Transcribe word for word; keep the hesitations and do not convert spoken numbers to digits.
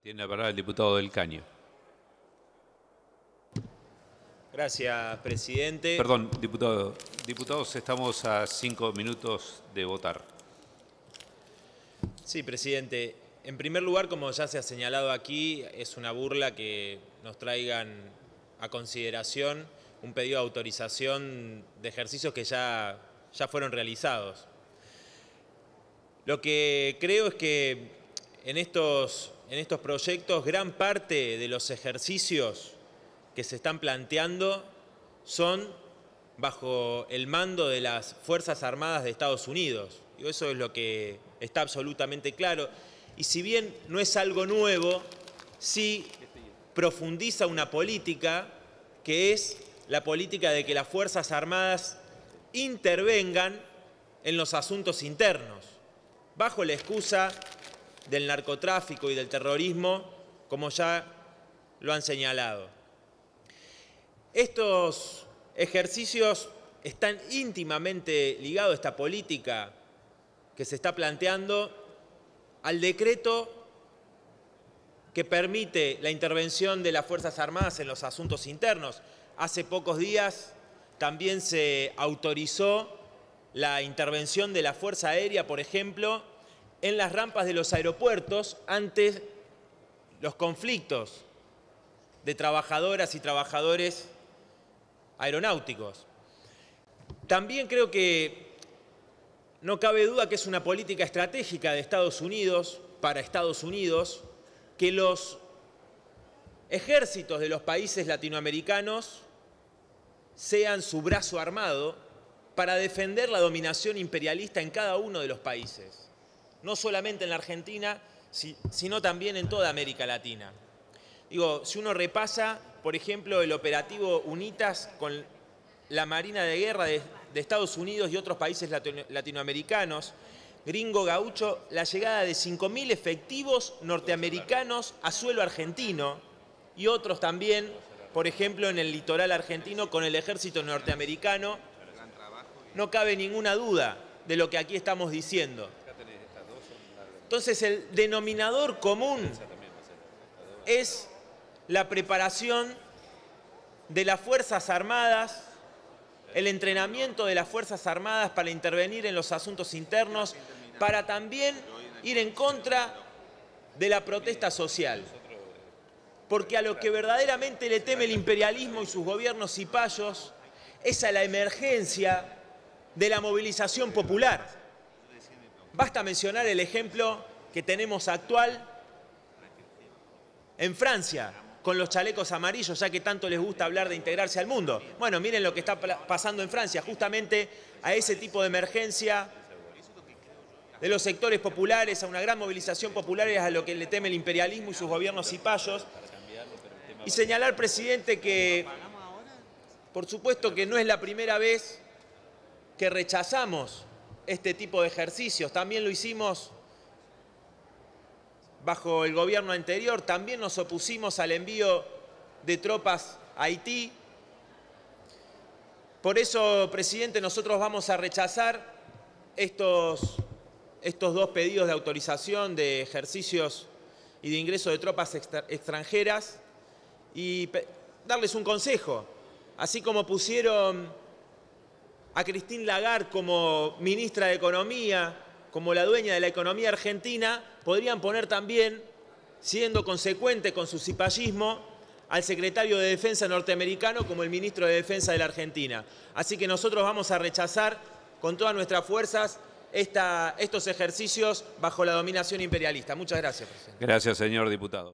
Tiene la palabra el diputado del Caño. Gracias, presidente. Perdón, diputado. Diputados, estamos a cinco minutos de votar. Sí, presidente. En primer lugar, como ya se ha señalado aquí, es una burla que nos traigan a consideración un pedido de autorización de ejercicios que ya, ya fueron realizados. Lo que creo es que en estos, en estos proyectos gran parte de los ejercicios que se están planteando son bajo el mando de las Fuerzas Armadas de Estados Unidos. Y eso es lo que está absolutamente claro. Y si bien no es algo nuevo, sí profundiza una política que es la política de que las Fuerzas Armadas intervengan en los asuntos internos, bajo la excusa del narcotráfico y del terrorismo, como ya lo han señalado. Estos ejercicios están íntimamente ligados a esta política que se está planteando al decreto que permite la intervención de las Fuerzas Armadas en los asuntos internos. Hace pocos días también se autorizó la intervención de la Fuerza Aérea, por ejemplo, en las rampas de los aeropuertos ante los conflictos de trabajadoras y trabajadores aeronáuticos. También creo que no cabe duda que es una política estratégica de Estados Unidos, para Estados Unidos, que los ejércitos de los países latinoamericanos sean su brazo armado para defender la dominación imperialista en cada uno de los países, no solamente en la Argentina, sino también en toda América Latina. Digo, si uno repasa, por ejemplo, el operativo UNITAS con la Marina de Guerra de, de Estados Unidos y otros países latino, latinoamericanos, Gringo Gaucho, la llegada de cinco mil efectivos norteamericanos a suelo argentino y otros también, por ejemplo, en el litoral argentino con el ejército norteamericano. No cabe ninguna duda de lo que aquí estamos diciendo. Entonces, el denominador común es la preparación de las Fuerzas Armadas, el entrenamiento de las Fuerzas Armadas para intervenir en los asuntos internos, para también ir en contra de la protesta social. Porque a lo que verdaderamente le teme el imperialismo y sus gobiernos cipayos es a la emergencia de la movilización popular. Basta mencionar el ejemplo que tenemos actual en Francia, con los chalecos amarillos, ya que tanto les gusta hablar de integrarse al mundo. Bueno, miren lo que está pasando en Francia, justamente a ese tipo de emergencia de los sectores populares, a una gran movilización popular, es a lo que le teme el imperialismo y sus gobiernos cipayos. Y señalar, presidente, que por supuesto que no es la primera vez que rechazamos este tipo de ejercicios. También lo hicimos bajo el gobierno anterior, también nos opusimos al envío de tropas a Haití. Por eso, presidente, nosotros vamos a rechazar estos, estos dos pedidos de autorización de ejercicios y de ingreso de tropas extra, extranjeras y darles un consejo. Así como pusieron a Christine Lagarde como ministra de Economía, como la dueña de la economía argentina, podrían poner también, siendo consecuente con su cipallismo, al secretario de Defensa norteamericano como el ministro de Defensa de la Argentina. Así que nosotros vamos a rechazar con todas nuestras fuerzas esta, estos ejercicios bajo la dominación imperialista. Muchas gracias, presidente. Gracias, señor diputado.